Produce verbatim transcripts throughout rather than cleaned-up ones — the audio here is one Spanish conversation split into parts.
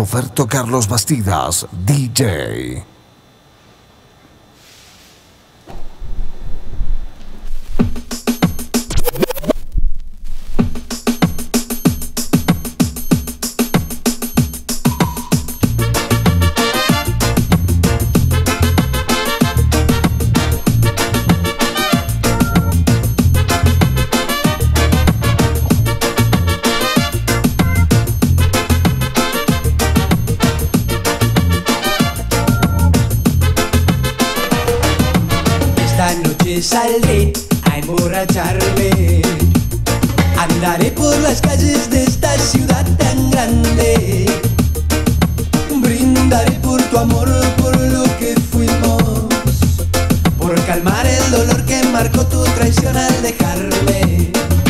Roberto Carlos Bastidas, D J. Saldré a emborracharme, andaré por las calles de esta ciudad tan grande, brindaré por tu amor, por lo que fuimos, por calmar el dolor que marcó tu traición al dejarme.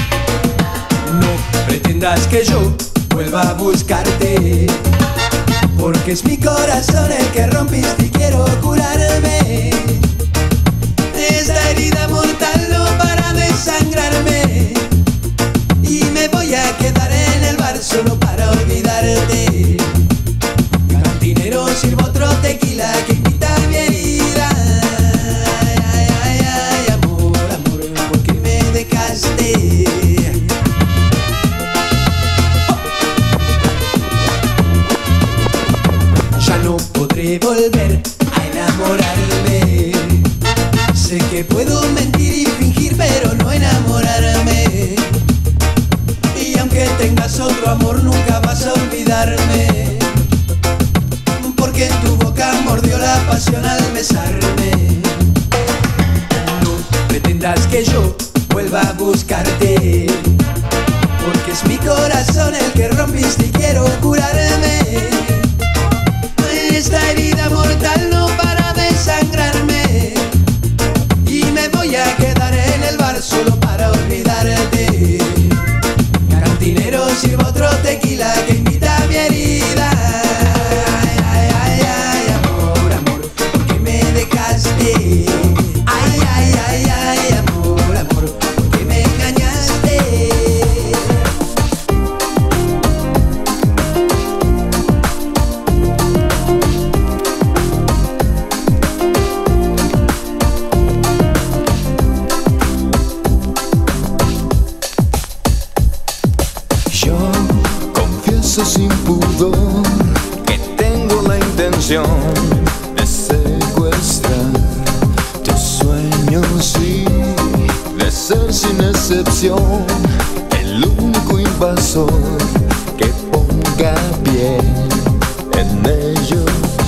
No pretendas que yo vuelva a buscarte, porque es mi corazón el que rompiste y quiero curarme. Esta herida mortal no para de sangrarme, y me voy a quedar en el bar solo para olvidarte. Cantinero, sirvo otro tequila que invita a mi herida. Ay, ay, ay, amor, amor, ¿por qué me dejaste? Oh. Ya no podré volver a enamorarme. Sé que puedo mentir y fingir, pero no enamorarme. Y aunque tengas otro amor, nunca vas a olvidarme, porque en tu boca mordió la pasión al besarme. No pretendas que yo vuelva a buscarte, porque es mi corazón el que rompiste y quiero curarme. Esta herida mortal no para de sangrarme, y me voy a quedar en el bar solo para olvidarte. Cantinero, sirvo otro tequila que invita a mi herida. Ay, ay, ay, ay, amor, amor, ¿por qué me dejaste? Ay, ay, ay, ay, amor, amor, ¿por qué me engañaste? Sin pudor que tengo la intención de secuestrar tus sueños y de ser sin excepción el único invasor que ponga pie en ellos.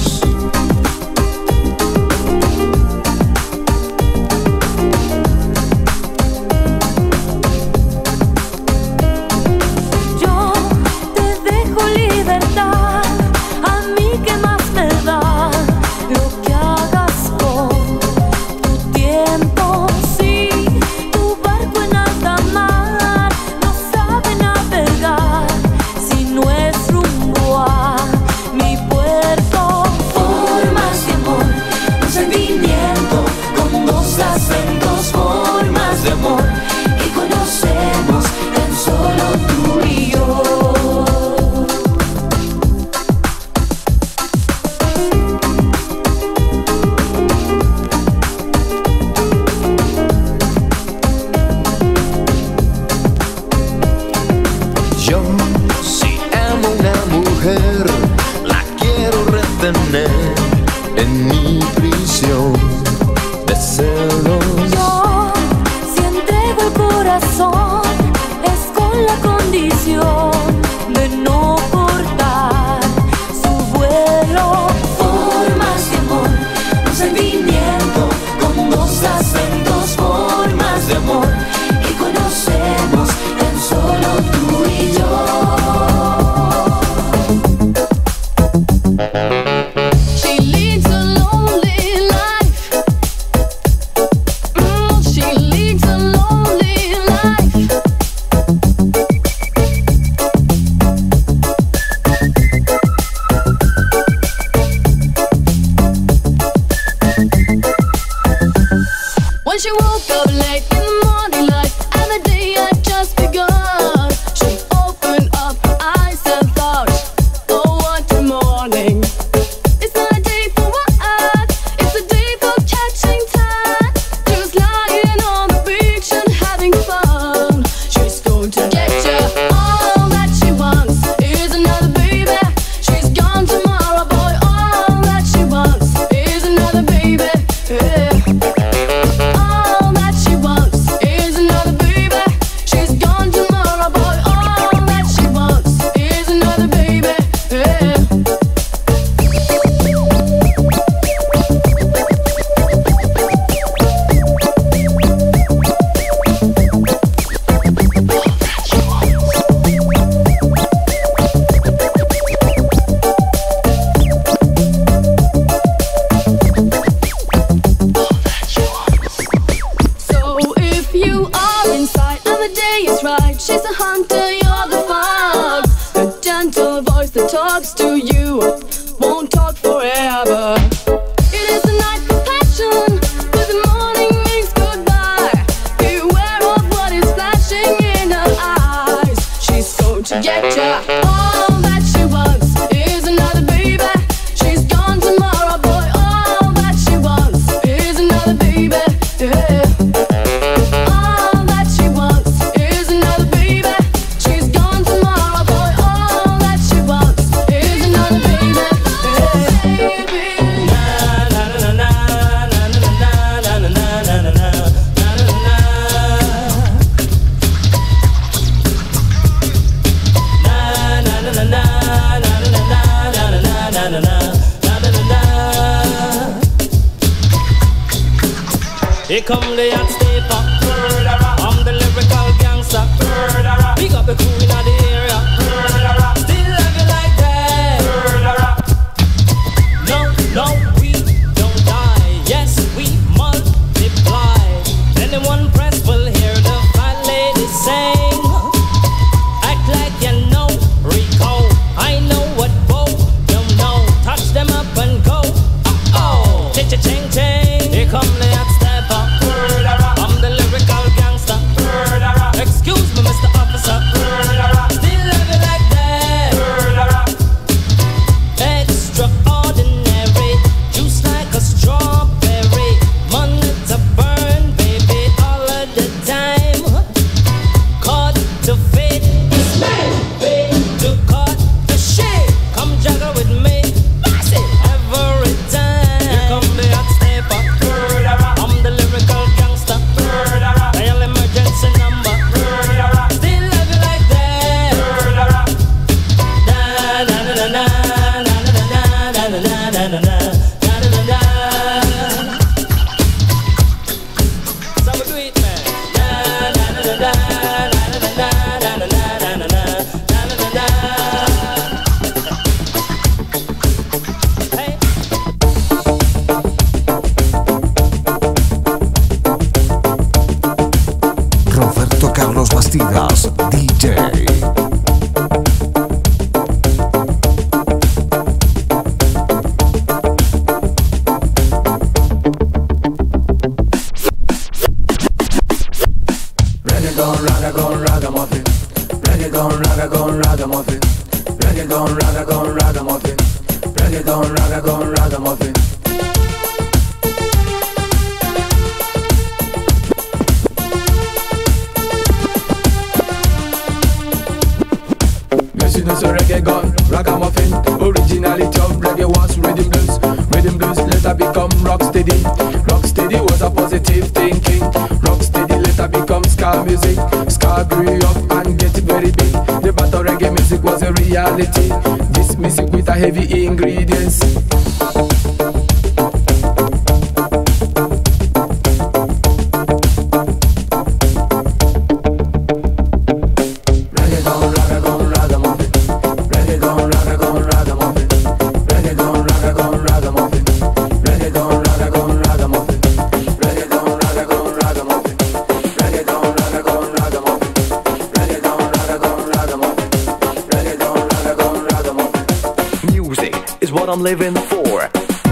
En mi prisión de celos. Yo, si entrego el corazón, es con la condición de no cortar su vuelo. Formas de amor, un sentimiento con dos acentos, formas de amor que conocemos en solo tú y yo. When she woke up late in the morning light, and the day had just begun, she opened up her eyes and thought, oh, what tomorrow. Here come the hot stepper. I'm the lyrical gangster. Big up the crew in the area. Still love you like that. No, no, we don't die. Yes, we multiply. Anyone press will hear the fat lady sing. Act like you know Rico. I know what Bo don't know. Touch them up and go. Uh oh, ching ching ching. Here come the hot stepper. I'm the lyrical gangster. Excuse me, Mister Officer. Still love you like that. Extraordinary, juice like a strawberry. Money to burn, baby, all of the time. Cut to fit, fit to cut the shit. Come juggle with me, massive every time. Here come the hot stepper. I'm the lyrical gangster. Dial emergency number. Still love you like that. Na na na na na na na na na na na na na. So we do it, man. Na na na na na na na na na na na na. Hey. Roberto Carlos Bastidas, D J. Reggaeton, ragagon, ragamuffin. Reggaeton, ragagon, ragamuffin. Reggaeton, ragagon, ragamuffin. Reggaeton, ragagon, ragamuffin. Yes, you know so reggaeton, ragamuffin. Originality of reggae was rhythm blues. Rhythm blues later become rock steady. Rock steady was a positive thinking. Rock steady later become ska music. Ska grew up and get very big. The battle reggae music was a reality. This music with a heavy ingredients. Reggaeton, ragagon, ragamuffin. Reggaeton, ragagon, ragamuffin. Reggaeton, ragagon, ragamuffin. Reggaeton, ragagon, ragamuffin. Reggaeton, ragagon, ragamuffin. Reggaeton, ragagon, ragamuffin. Reggaeton, ragagon, ragamuffin. Reggaeton, ragagon, ragamuffin. Music is what I'm living for.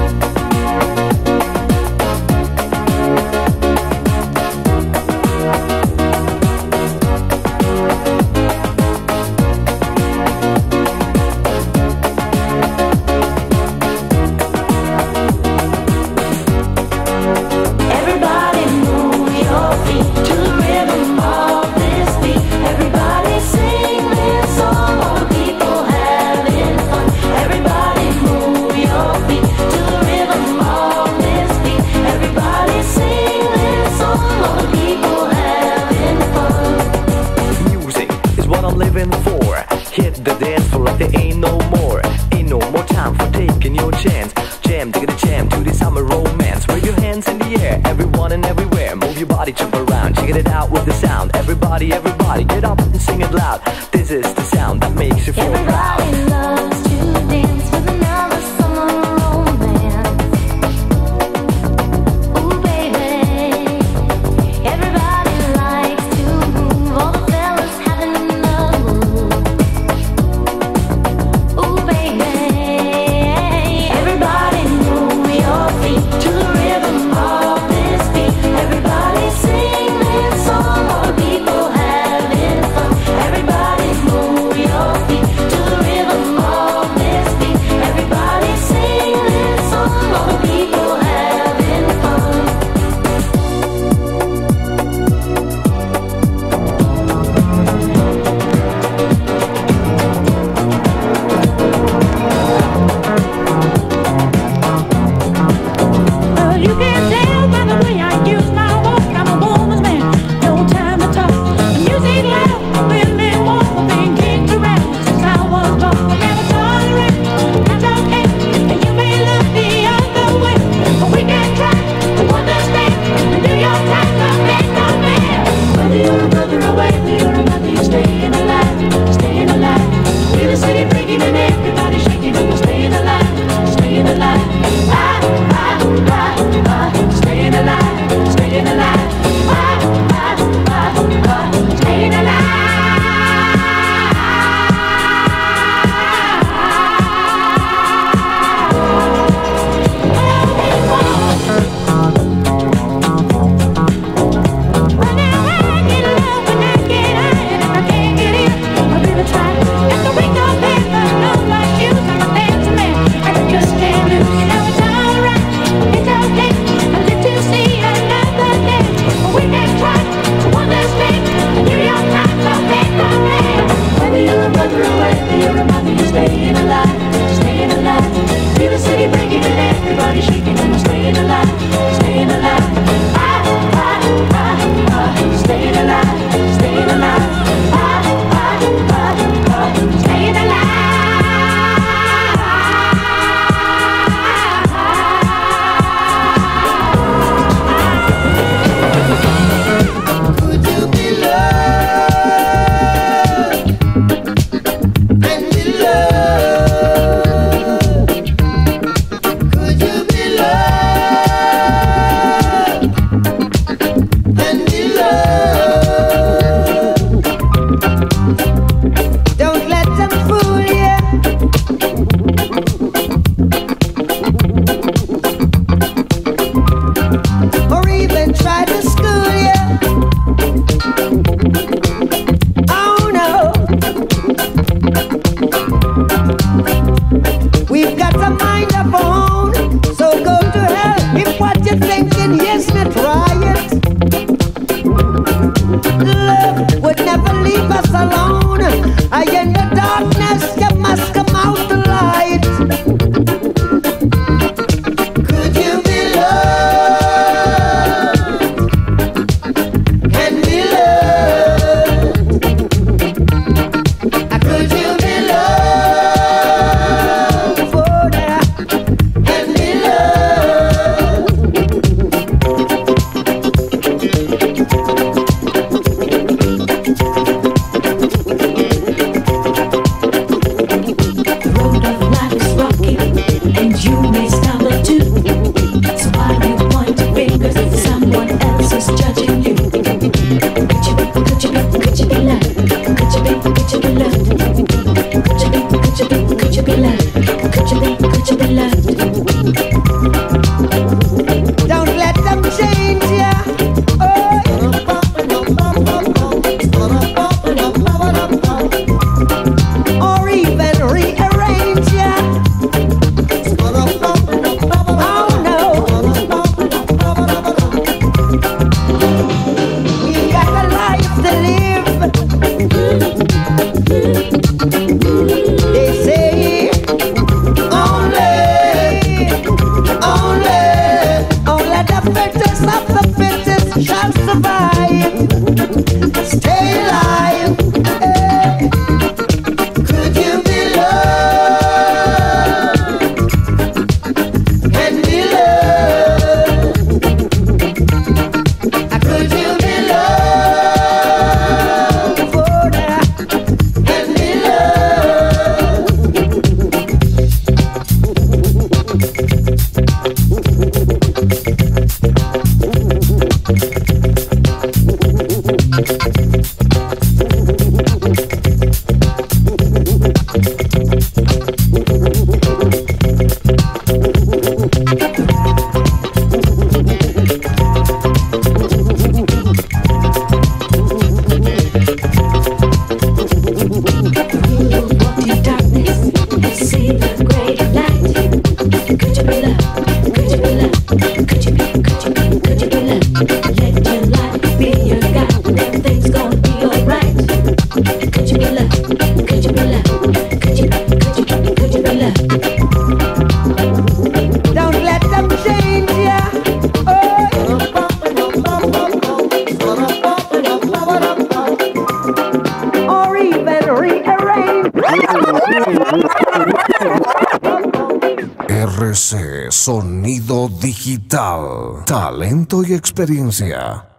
Everybody move your feet to the rhythm of this beat. Everybody sing this song, all the people having fun. Everybody move your feet to the rhythm of this beat. Everybody sing this song, all the people having fun. Music is what I'm living for. Hit the dance floor like there ain't no more. Ain't no more time for taking your chance. Jam, dig the jam to the summer romance. Wave your hands in the air, everyone and everywhere. Move your body, jump around, check it out with the sound. Everybody, everybody, get up and sing it loud. This is the sound that makes you feel proud. Everybody loves to dance with another summer romance. Ooh, baby. Everybody likes to move. All the fellas having the move. Ooh, baby. Everybody move your feet to the rhythm of this beat. Everybody sing this song, all the people having fun. Everybody move your feet to the rhythm of survive, stay alive. Hey. Could you be loved and be loved? Could you be loved for that and be loved? Don't let them change ya. Oh, or even rearrange. R C Sonido Digital. Talento y experiencia.